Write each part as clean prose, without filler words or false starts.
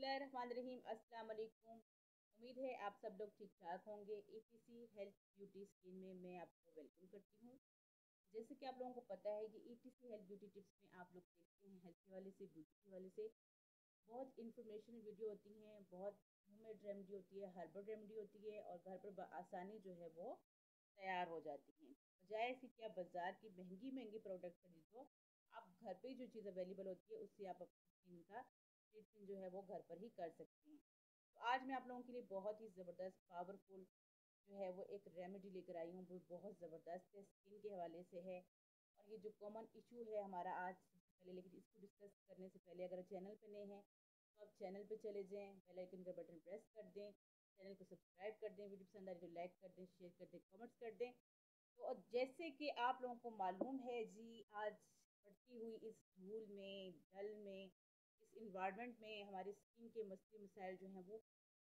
बिस्मिल्लाहिर्रहमानिर्रहीम। अस्सलाम वालेकुम। उम्मीद है आप सब लोग ठीक ठाक होंगे। ईटीसी हेल्थ ब्यूटी स्किन में मैं आपको वेलकम करती हूँ। जैसे कि आप लोगों को पता है कि ईटीसी हेल्थ ब्यूटी टिप्स में आप लोग देखते हैं हेल्थ के वाले से, ब्यूटी के वाले से बहुत इन्फॉर्मेशन वीडियो होती हैं, बहुत होममेड रेमेडी होती है, हर्बल रेमेडी होती है और घर पर आसानी जो है वो तैयार हो जाती हैं। बजाय इसके कि आप बाज़ार की महंगी महंगी प्रोडक्ट खरीदो, आप घर पे जो चीज़ अवेलेबल होती है उससे आप अपनी स्किन का ट्रीटमेंट जो है वो घर पर ही कर सकते हैं। तो आज मैं आप लोगों के लिए बहुत ही ज़बरदस्त पावरफुल जो है वो एक रेमेडी लेकर आई हूँ, वो बहुत ज़बरदस्त है, स्किन के हवाले से है। और ये जो कॉमन इशू है हमारा आज, सबसे पहले लेकिन इसको डिस्कस करने से पहले अगर चैनल पे नए हैं तो आप चैनल पे चले जाएं, बेल आइकन का बटन प्रेस कर दें, चैनल को सब्सक्राइब कर दें, वीडियो पसंद आए तो लाइक कर दें, शेयर कर दें, कमेंट्स कर दें। तो जैसे कि आप लोगों को मालूम है जी, आज बढ़ती हुई इस धूल में, जल में, इस इन्वायरमेंट में हमारी स्किन के मसले मसाइल जो हैं वो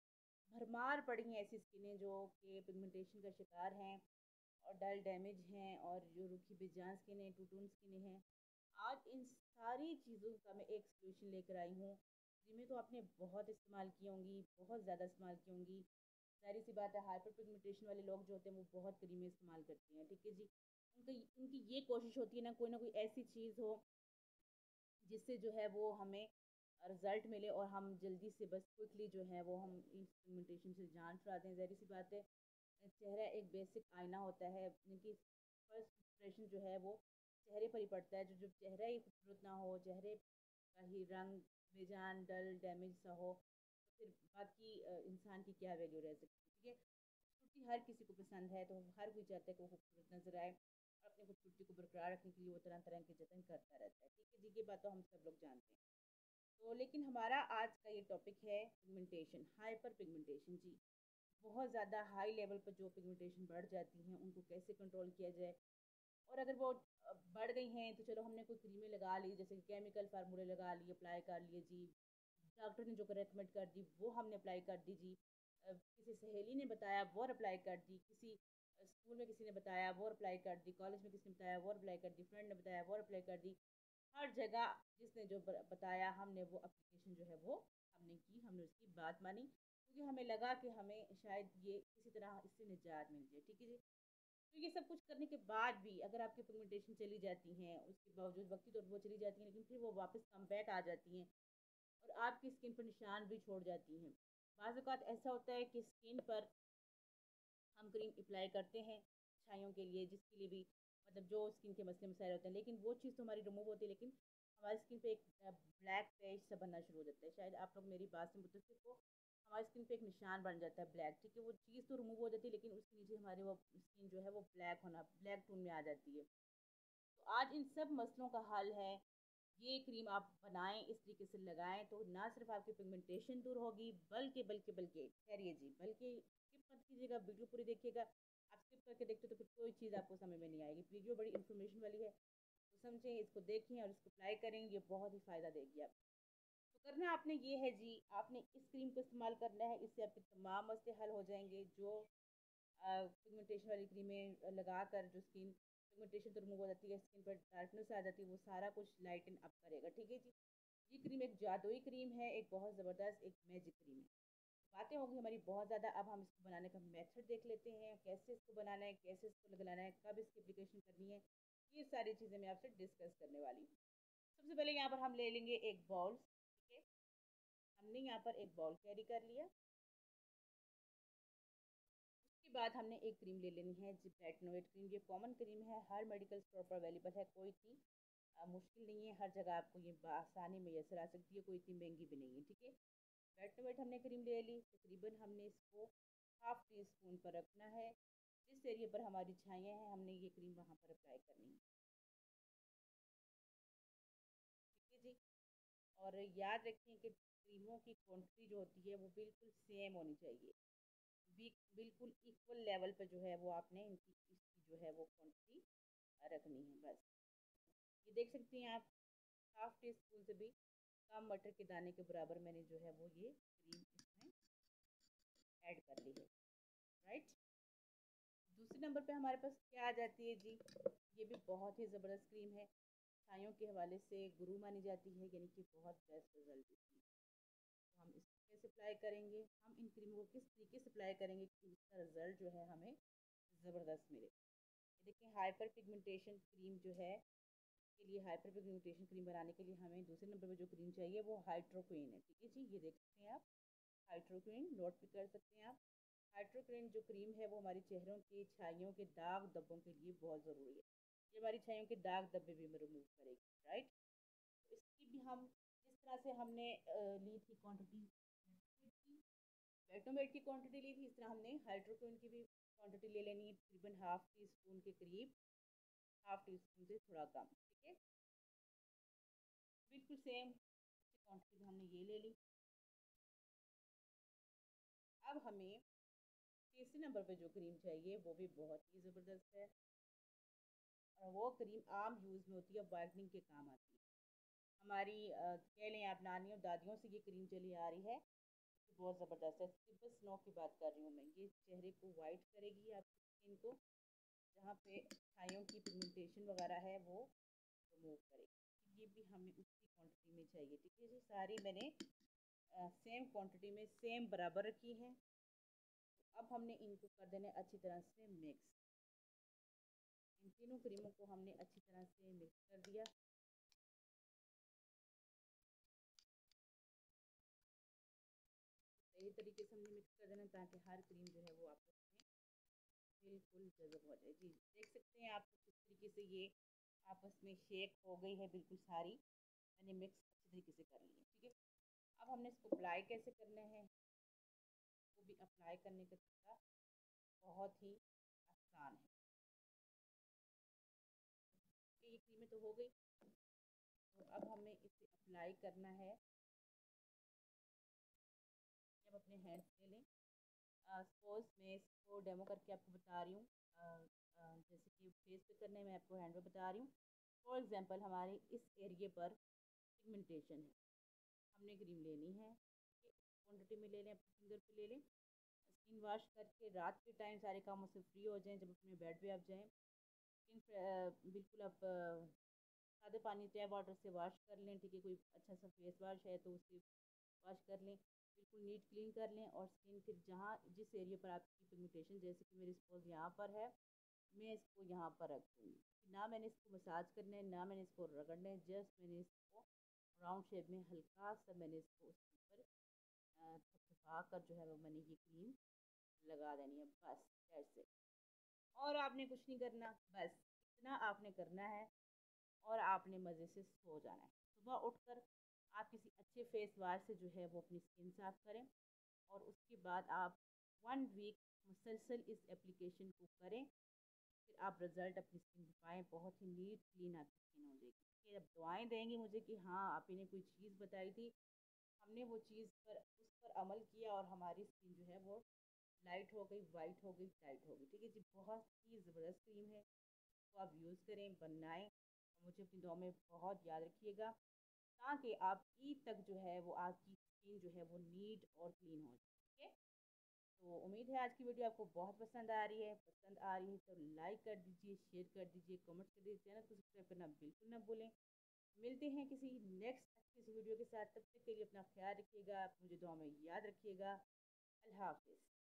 भरमार पड़ी हैं। ऐसी स्किनें जो कि पिगमेंटेशन का शिकार हैं और डल डैमेज हैं और जो रूखी बेजान स्किनें, टूटून स्किनें हैं। आज इन सारी चीज़ों का मैं एक सोल्यूशन लेकर आई हूँ, जिन्हें तो आपने बहुत इस्तेमाल की होंगी, बहुत ज़्यादा इस्तेमाल की होंगी। ज़ाहिर सी बात है, हाइपर पिगमेंटेशन वाले लोग जो होते हैं वो बहुत क्रीमें इस्तेमाल करते हैं, ठीक है जी। उनकी उनकी ये कोशिश होती है ना कोई ऐसी चीज़ हो जिससे जो है वो हमें रिज़ल्ट मिले और हम जल्दी से बस क्विकली जो है वो हम इस पिगमेंटेशन से जान छुड़ा दें। ज़ाहिर सी बात है, चेहरा एक बेसिक आईना होता है, जिनकी फर्स्ट इंप्रेशन जो है वो चेहरे पर ही पड़ता है। जो जो चेहरा ही खूबसूरत ना हो, चेहरे का ही रंग बेजान डल डैमेज सा हो, तो फिर बाकी इंसान की क्या वैल्यू रह सकती है, ठीक है। खूबसूरती हर किसी को पसंद है, तो हर कोई चाहता है कि वो खूबसूरत नजर आए और अपनी खूबसूरती को बरकरार रखने के लिए वो तरह तरह के जतन करता रहता है, ठीक है जी। ये बात तो हम सब लोग जानते हैं। तो लेकिन हमारा आज का ये टॉपिक है पिगमेंटेशन, हाइपर पिगमेंटेशन जी। बहुत ज़्यादा हाई लेवल पर जो पिगमेंटेशन बढ़ जाती हैं उनको कैसे कंट्रोल किया जाए। और अगर वो बढ़ गई हैं तो चलो हमने कोई क्रीमें लगा ली, जैसे कि केमिकल फार्मूले लगा लिए, अप्लाई कर लिए जी, डॉक्टर ने जो रेकमेंड कर दी वो हमने अप्लाई कर दी जी। किसी सहेली ने बताया वो अप्लाई कर दी, किसी स्कूल में किसी ने बताया वो अप्लाई कर दी, कॉलेज में किसी ने बताया वो अप्लाई कर दी, फ्रेंड ने बताया वो अप्लाई कर दी। हर जगह जिसने जो बताया हमने वो एप्लीकेशन जो है वो हमने की, हमने उसकी बात मानी, क्योंकि हमें लगा कि हमें शायद ये किसी तरह इससे निजात मिल जाए, ठीक है जी। तो ये सब कुछ करने के बाद भी अगर आपकी पिगमेंटेशन चली जाती हैं, उसके बावजूद वक्ती तौर पर वो चली जाती हैं, लेकिन फिर वो वापस कम बैक आ जाती हैं और आपकी स्किन पर निशान भी छोड़ जाती हैं। बाज़ औक़ात ऐसा होता है कि स्किन पर हम क्रीम अप्लाई करते हैं छाइयों के लिए, जिसके लिए भी मतलब जो स्किन के मसले मसाइल होते हैं, लेकिन वो चीज़ तो हमारी रिमूव होती है, लेकिन हमारी स्किन पे एक ब्लैक पैच सा बनना शुरू हो जाता है। शायद आप लोग मेरी बात से मुत्तफ़िक़ हो, हमारी स्किन पे एक निशान बन जाता है ब्लैक, ठीक है। वो चीज़ तो रिमूव हो जाती है, लेकिन उसके नीचे हमारी वो स्किन जो है वो ब्लैक टोन में आ जाती है। तो आज इन सब मसलों का हल है, ये क्रीम आप बनाएँ, इस तरीके से लगाएँ तो ना सिर्फ़ आपकी पिगमेंटेशन दूर होगी, बल्कि ठहरिए जी, बल्कि स्किप मत कीजिएगा, वीडियो पूरी देखिएगा। आप स्किप करके देखते हो तो फिर कोई चीज़ आपको समझ में नहीं आएगी। वीडियो बड़ी इन्फॉर्मेशन वाली है, तो समझें, इसको देखें और इसको अप्लाई करें, ये बहुत ही फ़ायदा देगी आपको। तो करना आपने ये है जी, आपने इस क्रीम को इस्तेमाल करना है, इससे आपके तमाम मसले हल हो जाएँगे। जो पिगमेंटेशन वाली क्रीमें लगाकर जो स्किन पिगमेंटेशन तो रिमूव हो जाती है, स्किन पर डार्कनेस आ जाती है, वो सारा कुछ लाइटन अप करेगा, ठीक है जी। ये क्रीम एक जादुई क्रीम है, एक बहुत ज़बरदस्त एक मैजिक क्रीम है। बातें होंगी हमारी बहुत ज़्यादा, अब हम इसको बनाने का मेथड देख लेते हैं, कैसे इसको बनाना है, कैसे इसको लगाना है, कब इसकी एप्लीकेशन करनी है। ये सारी चीज़ें मैं आपसे डिस्कस करने वाली हूँ। सबसे पहले यहाँ पर हम ले लेंगे एक बाउल, ठीक है। हमने यहाँ पर एक बाउल कैरी कर लिया। उसके बाद हमने एक क्रीम ले लेनी है जी, ब्राइटनोवेट क्रीम। ये कॉमन क्रीम है, हर मेडिकल स्टोर पर अवेलेबल है, कोई इतनी मुश्किल नहीं है, हर जगह आपको ये आसानी मैसर आ सकती है, कोई इतनी महंगी भी नहीं है, ठीक है। ब्राइटनोवेट हमने क्रीम ले ली, तकरीबन हमने इसको हाफ़ टी स्पून पर रखना है। जिस एरिया पर हमारी छाइयाँ हैं हमने ये क्रीम वहाँ पर अप्लाई करनी है, ठीक है जी। और याद रखें कि क्रीमों की क्वांटिटी जो होती है वो बिल्कुल सेम होनी चाहिए, बिल्कुल इक्वल लेवल पे जो है वो आपने इनकी इसकी जो है वो क्वांटिटी रखनी है, बस। ये देख सकती हैं आप, हाफ़ टी स्पून से भी कम मटर के दाने के बराबर मैंने जो है वो ये क्रीम इसमें ऐड कर ली है, राइट। दूसरे नंबर पे हमारे पास क्या आ जाती है जी, ये भी बहुत ही ज़बरदस्त क्रीम है, छाइयों के हवाले से गुरु मानी जाती है, यानी कि बहुत बेस्ट रिजल्ट इसमें। तो हम इसको कैसे अप्लाई करेंगे, हम इन क्रीमों को किस तरीके से अप्लाई करेंगे कि इसका रिज़ल्ट जो है हमें ज़बरदस्त मिले। देखिए हाइपर पिगमेंटेशन क्रीम जो है, के लिए हाइपर पिगमेंटेशन क्रीम बनाने के लिए हमें दूसरे नंबर पर जो क्रीम चाहिए वो हाइड्रोक्विन है। ठीक है जी, ये देख सकते हैं आप, हाइड्रोक्विन नोट भी कर सकते हैं आप। हाइड्रोक्विन जो क्रीम है वो हमारी चेहरों की छाइयों के दाग धब्बों के लिए बहुत ज़रूरी है। ये हमारी छाइयों के दाग धब्बे भी रिमूव करेगी, राइट। तो इसकी भी हम जिस तरह से हमने ली थी क्वांटिटी, बेटोमेट की क्वांटिटी ली थी, इस तरह हमने हाइड्रोक्विन की भी क्वांटिटी ले लेनी है, तकरीबन हाफ टी स्पून के करीब, हाफ टी स्पून से थोड़ा कम। ठीक है, बिल्कुल सेम क्वांटिटी हमने ये ले ली। अब हमें तीसरे नंबर पे जो क्रीम चाहिए वो भी बहुत ही ज़बरदस्त है, और वो क्रीम आम यूज़ में होती है, वाइटनिंग के काम आती है। हमारी कह लें आप नानियों दादियों से ये क्रीम चली आ रही है, बहुत ज़बरदस्त है। स्किप स्नो की बात कर रही हूँ मैं, ये चेहरे को वाइट करेगी आपकी स्किन को, जहाँ पे छाइयों की पिगमेंटेशन वगैरह है वो रिमूव करेगी। ये भी हमें उसी क्वांटिटी में चाहिए। ठीक है जी, सारी मैंने सेम क्वांटिटी में सेम बराबर रखी है। तो अब हमने इनको कर देना अच्छी तरह से मिक्स। इन तीनों क्रीमों को हमने अच्छी तरह से मिक्स कर दिया। सही तरीके से हमने मिक्स कर देना ताकि हर क्रीम जो है वो आपस में बिल्कुल जज़ब हो जाए। जी, देख सकते हैं आप किस तरीके से ये आपस में शेक हो गई है, बिल्कुल सारी मैंने मिक्स अच्छी तरीके से कर ली है। ठीक है, अब हमने इसको अप्लाई कैसे करना है, वो भी अप्लाई करने का तरीका बहुत ही आसान है। ये क्रीमें तो हो गई, तो अब हमें इसे अप्लाई करना है। अब अपने हैंड्स ले लें। सपोज़ मैं इसको डेमो करके आपको बता रही हूँ, जैसे कि फेस पे करने मैं आपको हैंड पे बता रही हूँ। फॉर एग्जांपल हमारे इस एरिए पर पिगमेंटेशन है, हमने क्रीम लेनी है, क्वांटिटी में ले लें, अपने फिंगर पे ले लें। स्किन वॉश करके रात के टाइम सारे कामों से फ्री हो जाएं, जब अपने बेड पे आप जाएं, स्किन बिल्कुल आप सादे पानी टैप वाटर से वॉश कर लें। ठीक है, कोई अच्छा सा फेस वॉश है तो उससे वॉश कर लें, बिल्कुल नीट क्लीन कर लें। और स्किन फिर जहाँ जिस एरिया पर आपकी पिगमेंटेशन, जैसे कि मेरी सपोज यहाँ पर है, मैं इसको यहाँ पर रख दूँगी। ना मैंने इसको मसाज करना है, ना मैंने इसको रगड़ना है, जस्ट मैंने इसको राउंड शेप में हल्का सा मैंने इसको उसके ऊपर थपथपा कर जो है वो मैंने ये क्रीम लगा देनी है, बस ऐसे। और आपने कुछ नहीं करना, बस इतना आपने करना है और आपने मज़े से सो जाना है। सुबह उठकर आप किसी अच्छे फेस वाश से जो है वो अपनी स्किन साफ़ करें, और उसके बाद आप 1 वीक मुसलसल इस एप्लीकेशन को करें, फिर आप रिज़ल्ट अपनी स्किन पे पाएँ, बहुत ही नीट क्लीन आपकी स्किन हो जाएगी। फिर अब दुआएँ देंगी मुझे कि हाँ, आप ही ने कोई चीज़ बताई थी, हमने वो चीज़ पर उस पर अमल किया और हमारी स्किन जो है वो लाइट हो गई, वाइट हो गई, टाइट हो गई। ठीक है जी, बहुत ही ज़बरदस्त क्रीम है, तो आप यूज़ करें, बनाएँ, और मुझे अपनी दुआ में बहुत याद रखिएगा, ताकि आप ईद तक जो है वो आपकी स्किन जो है वो नीट और क्लीन हो जाए। ठीक है? तो उम्मीद है आज की वीडियो आपको बहुत पसंद आ रही है। पसंद आ रही है तो लाइक कर दीजिए, शेयर कर दीजिए, कमेंट्स कर दीजिए, चैनल को सब्सक्राइब करना बिल्कुल ना भूलें। मिलते हैं किसी नेक्स्ट अच्छी सी वीडियो के साथ, तब तक के लिए अपना ख्याल रखिएगा, मुझे दुआ में याद रखिएगा। अल्लाह हाफ़िज़।